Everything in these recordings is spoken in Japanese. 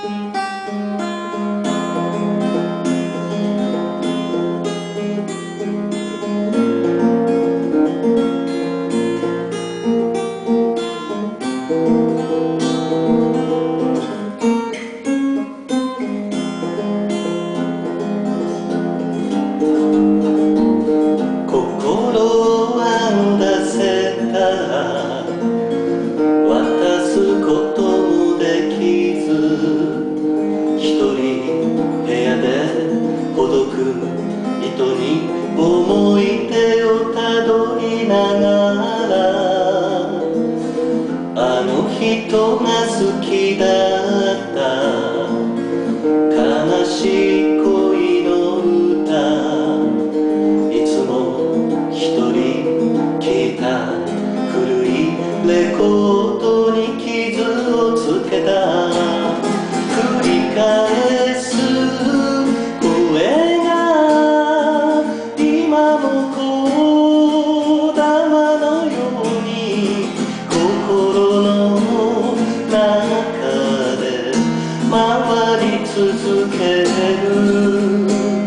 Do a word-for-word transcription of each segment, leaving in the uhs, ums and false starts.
渡すこともできず、一人部屋で孤独人に思い出をたどりながら、あの人が好きだった悲しい恋の歌、いつも一人聴いた古いレコードに傷をつけた。繰り返す声が今もこだまのように心の中で回り続ける。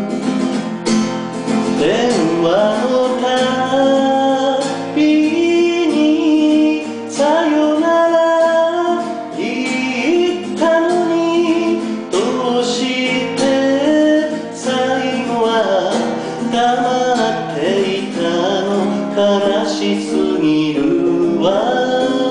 電話のたびにさよなら言ったのに、どうして最後は黙っていたの。悲しすぎるわ。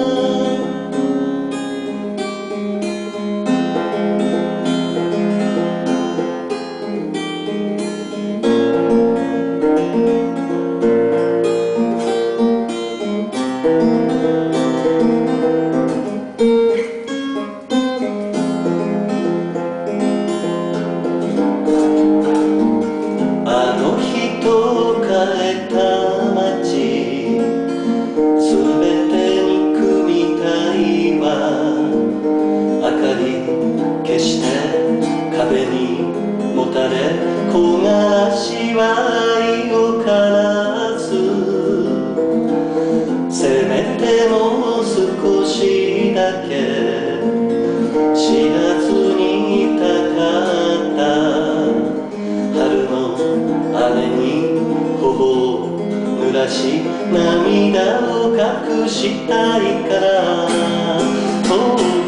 あの人を変えた街、すべてに組みたいわ。明かり消して壁にもたれ焦がしは愛を枯らす。せめてもう少しだけ知らずにいたかった。春の雨に頬を濡らし涙を隠したいから。